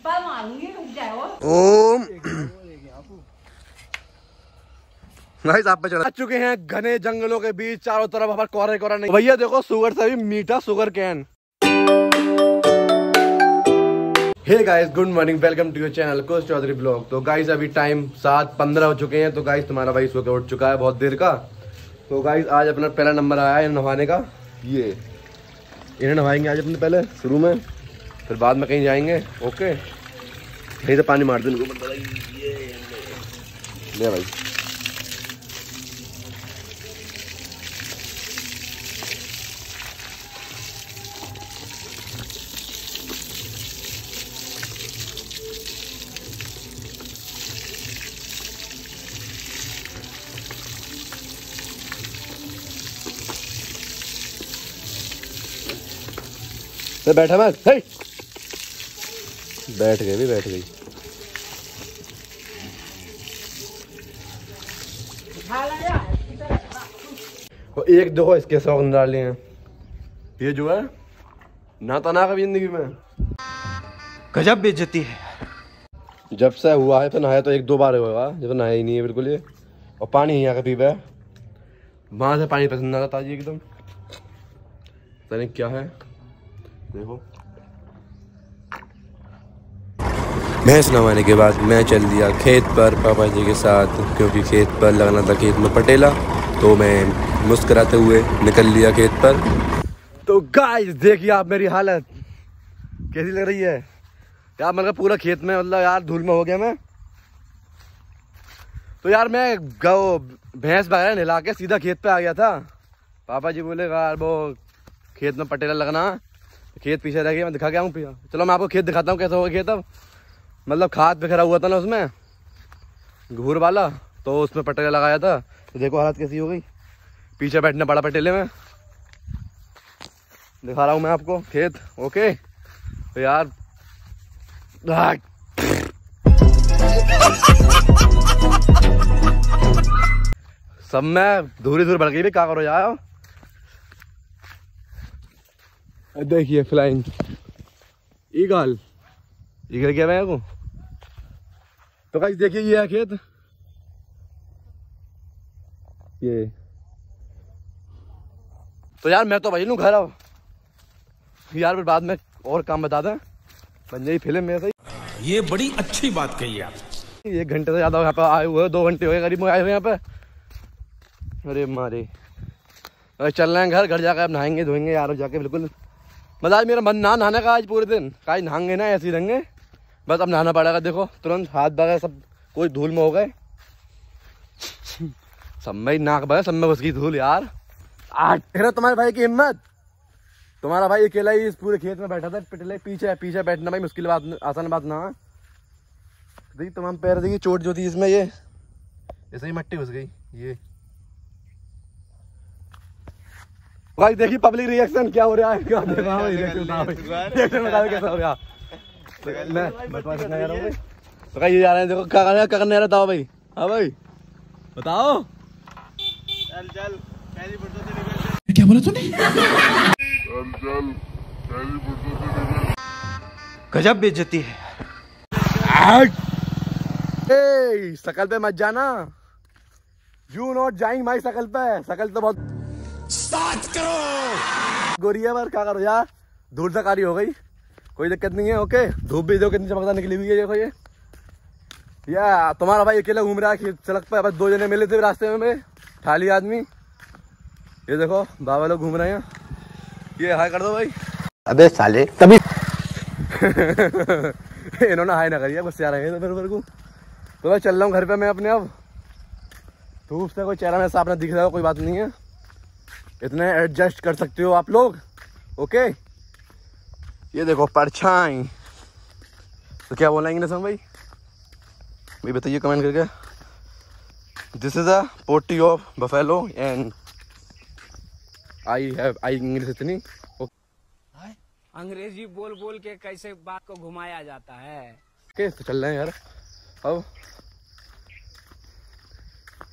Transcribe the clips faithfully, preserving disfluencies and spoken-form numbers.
ओम guys आप पे चढ़ा चुके हैं घने जंगलों के बीच, चारों तरफ हमारे कोहरे कोहरा नहीं। भैया देखो शुगर से भी मीठा sugar cane. Hey guys good morning, welcome to your channel coach Chaudhary blog. तो गाइस अभी टाइम सात पंद्रह हो चुके हैं। तो गाइस तुम्हारा भाई सो के उठ चुका है बहुत देर का। तो गाइस आज अपना पहला नंबर आया है नहाने का। ये इन्हें नहाएंगे आज अपने पहले शुरू में, फिर बाद में कहीं जाएंगे। ओके कहीं से पानी मार दो इनको। ले भाई तो बैठा मत, बैठ गई भी बैठ गई। और एक देखो इसके शौक डाले हैं। ये जो है नाता ना कभी जिंदगी में गजब बेइज्जती है। जब से हुआ है तो नहाया तो एक दो बार हुआ, जब तो नहाया ही नहीं है बिल्कुल ये। और पानी यहाँ का पीवा है, वहां से पानी पसंद आता है एकदम। पता नहीं क्या है। देखो भैंस नवाने के बाद मैं चल दिया खेत पर पापा जी के साथ, क्योंकि खेत पर लगना था खेत में पटेला। तो मैं मुस्कुराते हुए निकल लिया खेत पर। तो गाइस देखिए आप मेरी हालत कैसी लग रही है यार। मतलब पूरा खेत में मतलब यार धूल में हो गया मैं। तो यार मैं गौ भैंस वगैरह नहला के सीधा खेत पे आ गया था। पापा जी बोले यार वो खेत में पटेला लगना, खेत पीछे रह गया। मैं दिखा के आऊँ पीछे। चलो मैं आपको खेत दिखाता हूँ कैसा होगा खेत। अब मतलब खाद बिखरा हुआ था ना उसमें घूर वाला, तो उसमें पटेला लगाया था। तो देखो हालत कैसी हो गई, पीछे बैठना पड़ा पटेले में। दिखा रहा हूँ मैं आपको खेत। ओके तो यार सब में धूरी धूर बढ़ गई भी, क्या करो यार। देखिए फ्लाइंग ईगल ईगल क्या है को। तो गाइस देखिए ये है खेत। ये तो यार मैं तो भाई लूँ घर। अब यार फिर बाद में और काम बता दें, बन जाएगी फिल्म में। सही ये बड़ी अच्छी बात कही आप। एक घंटे से ज्यादा यहाँ पे आए हुए, दो घंटे हो गए करीब आए हुए यहाँ पे। अरे मारे अरे चल रहे हैं घर। घर जाकर अब नहाएंगे धोएंगे यार जाके बिल्कुल। मतलब आज मेरा मन ना नहाने का आज पूरे दिन। आज नहाएंगे ना ऐसे ही रहेंगे बस। अब नहाना पड़ेगा। देखो तुरंत हाथ बगैर सब कोई धूल में हो गए। सब में नाक बगैर सब में घुस गई धूल यार। आज तुम्हारे भाई की हिम्मत। तुम्हारा भाई अकेला ही इस पूरे खेत में बैठा था। पिटले पीछे पीछे बैठना भाई मुश्किल बात, आसान बात ना। देखिए तमाम पैर देखिए चोट जो थी इसमें, ये ऐसे ही मट्टी घुस गई। ये भाई देखिए पब्लिक रिएक्शन क्या हो रहा है। क्या देख रहा हूँ कैसा हो रहा। मैं बटवा कितना जा रहा हूँ तो कहीं जा रहे हैं। देखो क्या करना क्या करने रहा था भाई। हाँ भाई बताओ। चल चल पहली फोटो से निकल। क्या बोला तूने? चल चल पहली फोटो से निकल। गजब बेइज्जती है। ए शकल पे मत जाना। यू नॉट जाइंग माई शकल पे। शकल तो बहुत स्टार्ट करो। गोरिया पर क्या करो यार। धूल से कारी हो गई, कोई दिक्कत नहीं है। ओके धूप भी दो कितनी चमकदार निकली हुई है। देखो ये या तुम्हारा भाई अकेला घूम रहा है सड़क पर। बस दो जने मिले थे रास्ते में ठाली आदमी। ये देखो बाबा लोग घूम रहे हैं। ये हाय कर दो भाई। अबे साले तभी इन्होंने हाय ना करिए, गुस्से आ रहे हैं मेरे को। तो मैं चल रहा हूँ घर पे मैं अपने। अब धूप से कोई चेहरा में साफ ना दिख रहा हो, कोई बात नहीं है। इतने एडजस्ट कर सकते हो आप लोग। ओके ये देखो परछाई। तो क्या बोला इंग्लिश में भाई भाई बताइए कमेंट करके। This is a potty of buffalo and I have I English इतनी। अंग्रेजी बोल बोल के कैसे बात को घुमाया जाता है। ओके तो चल रहे हैं यार। अब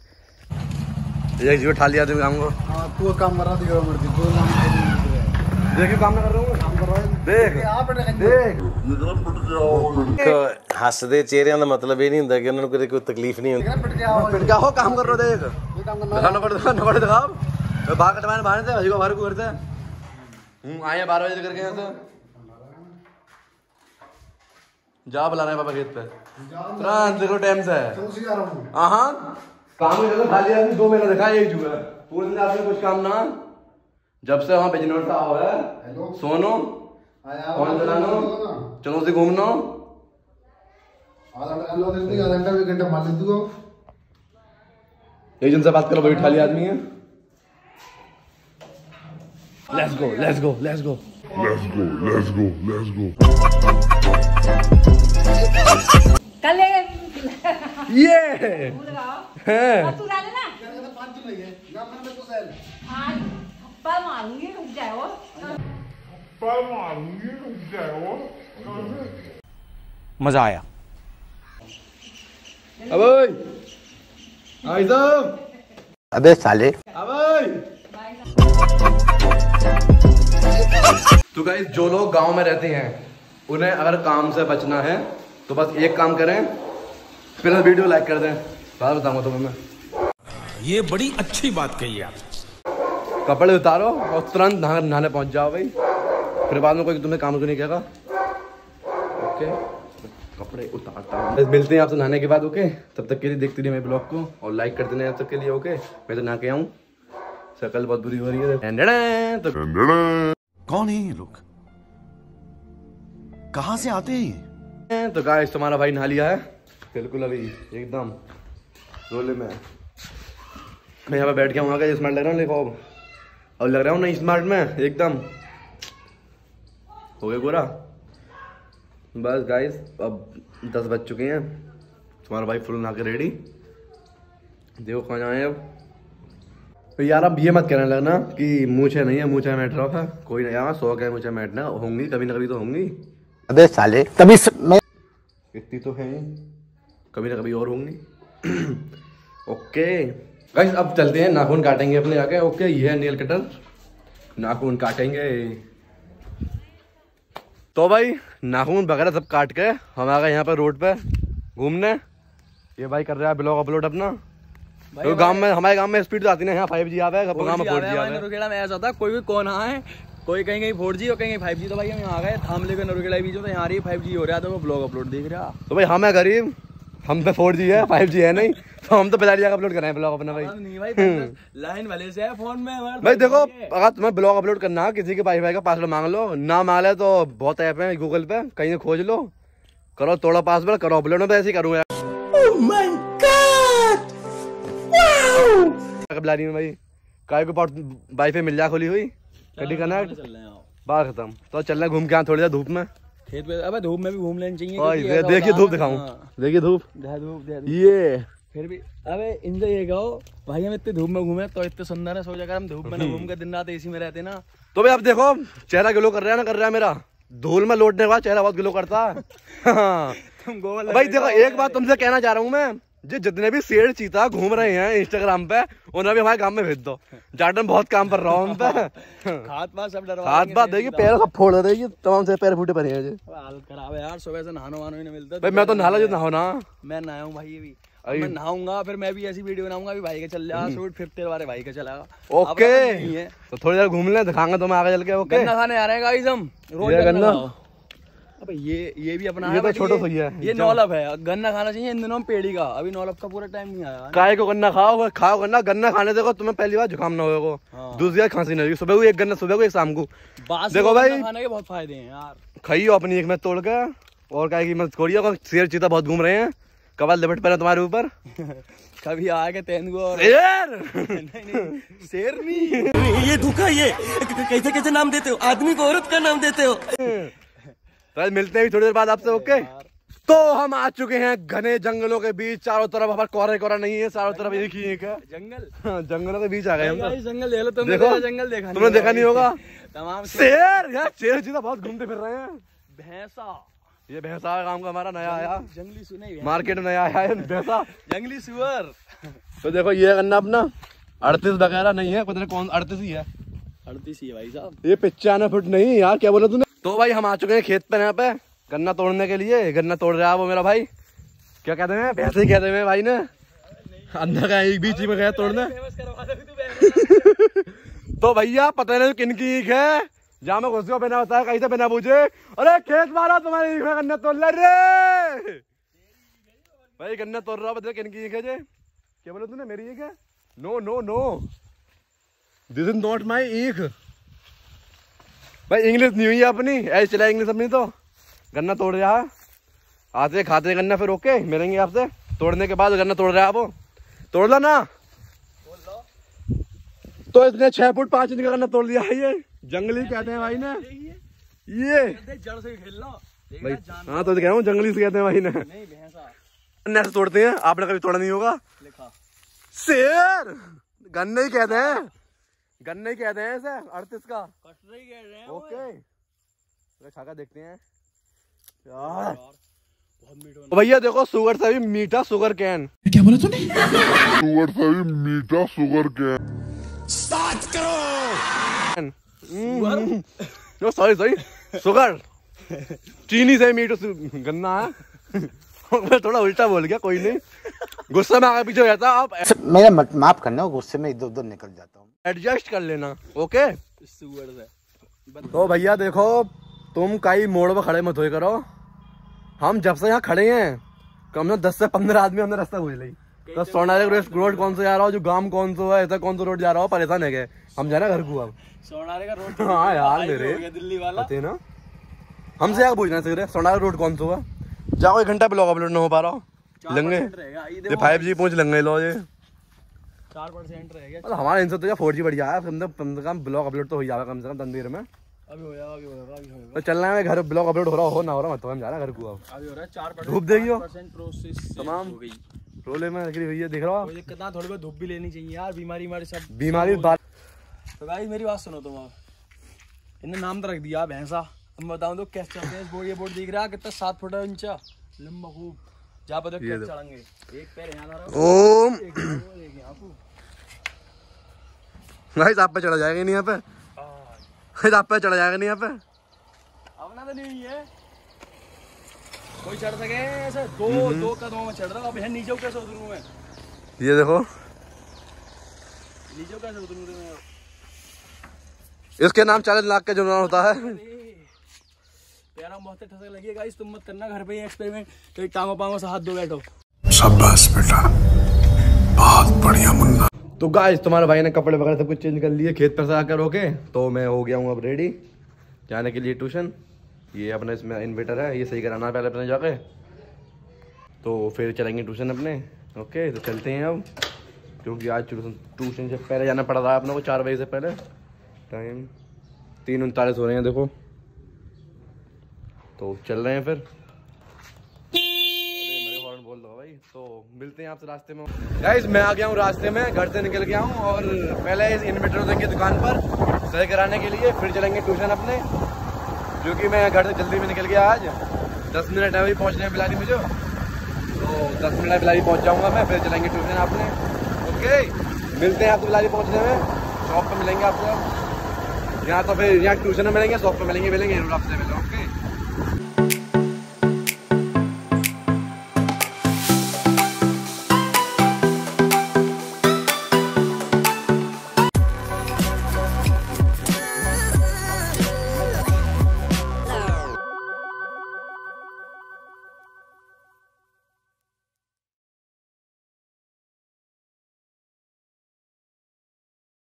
ये जीव ठा लिया काम को। हां तू काम करा दियो मर्जी तू नाम देखिए काम ना कर रहा हूँ, काम कर रहा हूँ। देख देख ਹੱਸਦੇ ਚਿਹਰਿਆਂ ਦਾ ਮਤਲਬ ਇਹ ਨਹੀਂ ਹੁੰਦਾ ਕਿ ਉਹਨਾਂ ਨੂੰ ਕਦੇ ਕੋਈ ਤਕਲੀਫ ਨਹੀਂ ਹੁੰਦੀ। पिटका हो काम कर रहे हो देख दिखा नकड़ दिखा नकड़ दिखा बाहर कटवाने बाहर से भाई को बाहर को करते हूँ आए बारह बजे करके यहाँ से जा बुला रहे हैं पापा खेत पे तुरंत देखो टाइम से हाँ काम खाली आदमी दो महीना दिखा एक जुआ पूरे दिन आपने कुछ काम ना जब से वहाँ बिजनौर का हुआ है सोनो कौन चलानो चलो से घूमना आधा घंटा एक घंटा मान लीजिए एक जन से बात करो वही ठाली आदमी है let's go let's go let's go Let's go, let's go, let's go. कल ये है तू डाले ना आज थप्पड़ मारूंगी रुक जाओ मजा आया। अब आई साहब अबे साले अब तो गाइस जो लोग गांव में रहते हैं उन्हें अगर काम से बचना है तो बस एक काम करें, फिर वीडियो लाइक कर दें। बात बताऊंगा तुम्हें मैं, ये बड़ी अच्छी बात कही आप। कपड़े उतारो और तुरंत नहाने पहुंच जाओ भाई, फिर बाद में कोई तुम्हें काम तो नहीं कहेगा। ओके कपड़े उतारता हूँ, मिलते हैं आपसे नहाने के बाद। ओके तब तक के लिए देखते रहिए मेरे ब्लॉग को और लाइक कर देना तब तक के लिए। ओके मैं तो नहा के आऊँ, शक्ल बहुत बुरी हो रही है तो कौन है ये लोग, कहाँ से आते हैं? तो गाइस तुम्हारा भाई नहा लिया है बिल्कुल अभी एकदम रोले में। मैं यहाँ पे बैठ गया हूँ, स्मार्ट लग रहा हूँ देखो और लग रहा हूँ ना स्मार्ट में एकदम हो गया पूरा। बस गाइस अब दस बज चुके हैं, तुम्हारा भाई फुल नहा के रेडी। देखो कहाँ जाए अब। तो यार अब ये मत कहने लगना कि मूछे नहीं है, मूछे मैट रहा है कोई नहीं। यार शौक है मूछे मैटना, होंगी कभी ना कभी तो होंगी। अबे साले तभी मैं इतनी तो है कभी ना कभी और होंगी। ओके गाइस अब चलते हैं, नाखून काटेंगे अपने आके। ओके ये है नेल कटर, नाखून काटेंगे। तो भाई नाखून वगैरह सब काट के हम आ गए यहाँ पे रोड पे घूमने। ये भाई कर रहा है ब्लॉग अपलोड अपना। तो गांव में हमारे गांव में स्पीड तो आती नहीं, यहाँ फाइव जी आ है, गांव में फोर जी आ है। नरुखेड़ा में ऐसा था कोई भी कौन आए, कोई कहीं कहीं फोर जी और कहीं फाइव जी। तो भाई हम यहाँ आ गए थाम लेकर नरुखेड़ा बीच में, तो यहाँ रही फाइव जी हो रहा था, वो ब्लॉग अपलोड देख रहा। तो भाई हम है गरीब, हम पे फोर जी है फाइव जी है नहीं, तो हम तो बिलाड़िया का अपलोड कर रहे हैं ब्लॉग अपना। भाई नहीं भाई लाइन वाले से है फोन में भाई देखो अगर तुम्हें ब्लॉग अपलोड करना है किसी के वाईफाई का पासवर्ड मांग लो, ना मांग ले तो बहुत ऐप है गूगल पे, कहीं खोज लो, करो तोड़ो पासवर्ड, करो अपलोड। तो ऐसे ही करूँगा बिलाड़ी में भाई काय को वाईफाई मिल जाए खुली हुई कटी कनेक्ट बात खत्म। तो चल रहे घूम के थोड़ी देर धूप में खेत पे। अबे धूप में भी घूम लेना चाहिए। देखिए धूप दिखाऊं, देखिए धूप धूप ये फिर भी। अबे इनसे ये कहो भाई हम इतने धूप में घूमे तो इतने सुंदर है, सोचा कर हम धूप में ना घूम के दिन रात एसी में रहते ना। तो भाई अब देखो चेहरा ग्लो कर रहा है ना कर रहा है मेरा, धूल में लौटने के बाद चेहरा बहुत ग्लो करता है। तुम गोल भाई देखो एक बात तुमसे कहना चाह रहा हूँ मैं, जो जितने भी शेर चीता घूम रहे हैं इंस्टाग्राम पे उन्हें भी हमारे गांव में भेज दो। जार्डन बहुत काम कर रहा हूँ उन पे। हाथ पाथ सब डरवा, हाथ पाथ देखिए पैर सब फोड़ देगी, तमाम से पैर फूटे पड़े हैं। हालत खराब है यार, सुबह से नहानो वानो ही नहीं मिलता। भाई मैं तो नहाला जो नहाओ ना, मैं नहाया हूँ भाई। ये भी मैं नहाऊंगा फिर मैं भी ऐसी वीडियो बनाऊंगा अभी भाई का चल जाएगा शूट, फिर तेरे वाले भाई का चलेगा। ओके तो थोड़ी देर घूम ले, दिखाऊंगा तुम्हें आगे चल के। ओके गन्ना खाने आ रहे हैं गाइस हम रोज गन्ना। अबे ये ये भी अपना ये है, तो छोटा सही है, ये नौलब है, गन्ना खाना चाहिए इन दिनों पेड़ी का। अभी नौलब का पूरा टाइम नहीं आया। काय को गन्ना खाओ, खाओ गन्ना, गन्ना खाने देखो तुम्हें पहली बार जुकाम ना होगा, हाँ। दूसरी बार खांसी नहीं होगी। सुबह को एक गन्ना, सुबह को एक शाम को। देखो भाई खाने के बहुत फायदे हैं यार, खाइयो अपनी एक में तोड़ के। और काय की मत छोड़िए, शेर चीता बहुत घूम रहे हैं, कबाल लिपट पड़े तुम्हारे ऊपर। कभी आके तेंदुआ और शेर नहीं नहीं शेर नहीं, ये धोखा, ये कैसे कैसे नाम देते हो, आदमी को औरत का नाम देते हो। तो मिलते हैं थोड़ी देर बाद आपसे। ओके तो हम आ चुके हैं घने जंगलों के बीच, चारों तरफ हमारा कोहरा कोहरा नहीं है, चारों तरफ एक ही एक है जंगल। हाँ, जंगलों के बीच आ गए हम तो। जंगल देख लो, तुमने देखो जंगल देखा तुमने देखा नहीं होगा। तमाम शेर यार, शेर चीता बहुत घूमते फिर रहे हैं। भैंसा, ये भैंसा काम का हमारा नया आया, जंगली सुने मार्केट में नया आया है भैंसा, जंगली सुअर। तो देखो ये करना अपना अड़तीस वगैरह नहीं है, पता नहीं कौन अड़तीस ही है, अड़तीस ही है भाई साहब। ये पचानवे फुट नहीं यार, क्या बोला तूने। तो भाई हम आ चुके हैं खेत पे, यहाँ पे गन्ना तोड़ने के लिए। गन्ना तोड़ रहा है वो मेरा भाई, क्या कहते हैं, भैंसे ही कहते हैं भाई ने। अंदर का एक बीच में गया तोड़ने। तो भैया पता नहीं किन की ईख है, जहाँ मैं घुस बिना बताया कहीं से बिना पूछे। अरे खेत मारा तुम्हारी ईख में गन्ना तोड़ रे भाई, गन्ना तोड़ रहा बता किन की ईख है जे। क्या बोला तूने, मेरी ईख है? No no no, this is not my ईख। भाई इंग्लिश नहीं हुई है अपनी, ऐसे चला इंग्लिश अपनी। तो गन्ना तोड़ रहा है, आते खाते गन्ना, फिर ओके मिलेंगे आपसे तोड़ने के बाद। गन्ना तोड़ रहा है आप, तोड़ लो ना। तो इसने छह फुट पांच इंच का गन्ना तोड़ दिया है। ये जंगली कहते हैं भाई ने, ये जड़ से खेल लो भाई। हाँ तो कह रहा हूँ जंगली से कहते हैं भाई ने। नहीं भैंसा गन्ने से तोड़ते हैं, आपने कभी तोड़ा नहीं होगा। लिखा शेर गन्ने ही कहते हैं, गन्ने ही कहते हैं इसे। अड़तीस का कटरे ही कह रहे हैं। ओके छाका देखते हैं यार, बहुत मीठा। तो भैया देखो शुगर से भी मीठा शुगर कैन। क्या बोला तूने? शुगर से भी मीठा शुगर कैन। सात करो। सॉरी सॉरी शुगर, चीनी से मीठा गन्ना है। मैं थोड़ा उल्टा बोल गया, कोई नहीं, गुस्सा में आगे पीछे हो जाता। आप मेरा माफ करना, गुस्से में इधर उधर निकल जाता हूँ। एडजस्ट कर लेना, ओके। शुगर से तो भैया देखो, तुम कई मोड़ पर खड़े मत हो करो। हम जब से यहाँ खड़े हैं कम से दस से पंद्रह आदमी हमने रास्ता पूछ ली। तो सोनारे रोड कौन सा जा रहा हो, जो गांव कौन सा है, ऐसा कौन सा रोड जा रहा हो, परेशान है गए हम जाना घर को। अब सोनारे का रोड हाँ यार मेरे दिल्ली वाला पते ना, हमसे क्या पूछना चाहिए सोनारे रोड कौन सा है। जाओ एक घंटा ब्लॉग अपलोड ना हो पा रहा हो, लंगे ये फाइव जी पहुंच लंगे लो ये चार परसेंट रह गया। हमारे इनसे तो या फोर जी बढ़िया है, कम से कम ब्लॉग अपलोड तो हो जाएगा कम से कम तंदीर में। अभी हो जाएगा, अभी होगा, अभी होगा। तो चलना है घर, ब्लॉग अपलोड हो रहा हो ना हो रहा मत, हम जा रहा घर को। अब अभी हो रहा है चार धूप देखियो, परसेंट प्रोसेस तमाम हो गई। रोले में लग रही भैया, देख रहा हो। कोई दिक्कत ना, थोड़ी बहुत धूप भी लेनी चाहिए यार, बीमारी हमारी सब बीमारी बात। तो गाइस मेरी बात सुनो तुम। अब इन्हें नाम तो रख दिया भैंसा। अब मैं बताऊं तो कैसे चलते हैं। बोर्ड ये बोर्ड दिख रहा है कितना, सात फुट इंचा लंबा खूब। जा पता कैसे चढ़ेंगे, एक पैर यहाँ रहा ओम एक यहाँ को। गाइस आप पे चढ़ा जाएगा नहीं यहाँ पे, गाइस आप पे चढ़ा जाएगा नहीं यहाँ पे। अपना तो नहीं है कोई चढ़ सके ऐसे, दो दो कदमों में चढ़ रहा। अब यहाँ नीचे कैसे उतरूं मैं, ये देखो नीचे कैसे उतरूं मैं। इसके नाम चालीस लाख का जुर्माना होता है। प्यारा बहुत ठसक लगी है गाइस, तुम मत करना घर पे ये एक्सपेरिमेंट, कहीं टांगों पांगों से हाथ धो बैठो। शाबाश बेटा, बहुत बढ़िया मुन्ना। तो गाइस तुम्हारे भाई ने कपड़े वगैरह सब कुछ चेंज कर लिए खेत पर से आकर होके। तो मैं हो गया हूँ अब रेडी जाने के लिए ट्यूशन। ये अपना इसमें इन्वर्टर है, ये सही कराना है पहले अपने जाके, तो फिर चलेंगे ट्यूशन अपने। ओके तो चलते हैं अब, क्योंकि आज ट्यूशन ट्यूशन से पहले जाना पड़ रहा है अपने को, चार बजे से पहले। टाइम तीन उनतालीस हो रहे हैं देखो, तो चल रहे हैं फिर। हॉर्न बोल दो भाई। तो मिलते हैं आपसे रास्ते में। गाइस मैं आ गया हूँ रास्ते में, घर से निकल गया हूँ, और पहले इस इन्वर्टर देंगे दुकान पर सही कराने के लिए, फिर चलेंगे ट्यूशन अपने। क्योंकि मैं घर से जल्दी में निकल गया आज, दस मिनट है अभी पहुँचने में बिलारी मुझे, तो दस मिनट बिलारी पहुँच जाऊँगा मैं, फिर चलेंगे ट्यूशन अपने। ओके मिलते हैं आपसे बिलारी पहुँचने में, शॉप पर मिलेंगे आपको। यहाँ तो फिर यहाँ ट्यूशन में मिलेंगे, शॉप पर मिलेंगे मिलेंगे आपसे मिलो।